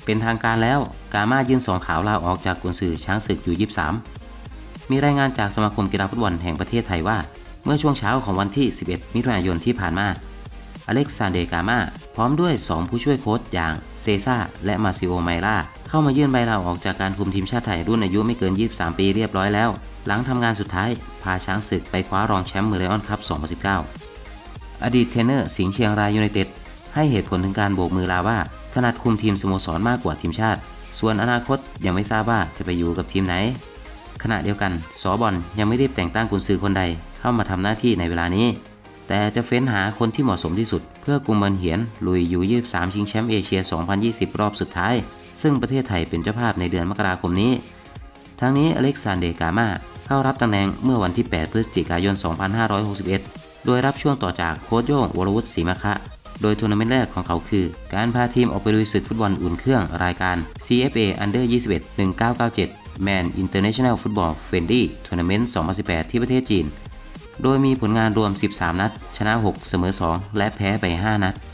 เป็นทางการแล้วกาม่ายื่นซองขาวลาออกจากกุนซือช้างศึกอยู่23มีรายงานจากสมาคมกีฬาฟุตบอลแห่งประเทศไทยว่าเมื่อช่วงเช้าของวันที่11มิถุนายนที่ผ่านมาอเล็กซานเดร์กาม่าพร้อมด้วย2ผู้ช่วยโค้ชอย่างเซซ่าและมาซิโอไมล่าเข้ามายื่นใบลาออกจากการคุมทีมชาติไทยรุ่นอายุไม่เกิน23ปีเรียบร้อยแล้วหลังทำงานสุดท้ายพาช้างศึกไปคว้ารองแชมป์เมอร์ไลออนคัพ2019อดีตเทรนเนอร์สิงห์เชียงรายยูไนเต็ดให้เหตุผลถึงการโบกมือลาว่าถนัดคุมทีมสโมสรมากกว่าทีมชาติส่วนอนาคตยังไม่ทราบว่าจะไปอยู่กับทีมไหนขณะเดียวกันสบลยังไม่ได้แต่งตั้งกุนซือคนใดเข้ามาทำหน้าที่ในเวลานี้แต่จะเฟ้นหาคนที่เหมาะสมที่สุดเพื่อกุมบันเหียนลุยยู23ชิงแชมป์เอเชีย2020รอบสุดท้ายซึ่งประเทศไทยเป็นเจ้าภาพในเดือนมกราคมนี้ทั้งนี้อเล็กซานเดร์กาม่าเข้ารับตำแหน่งเมื่อวันที่8พฤศจิกายน2561โดยรับช่วงต่อจากโค้ชโย่งวรวุฒิศรีมะคะโดยทัวร์นาเมนต์แรกของเขาคือการพาทีมออกไปลุยศึกฟุตบอลอุ่นเครื่องรายการ CFA Under 21 1997 Man International Football Friendly Tournament 2018ที่ประเทศจีนโดยมีผลงานรวม13นัดชนะ6เสมอ2และแพ้ไป5นัด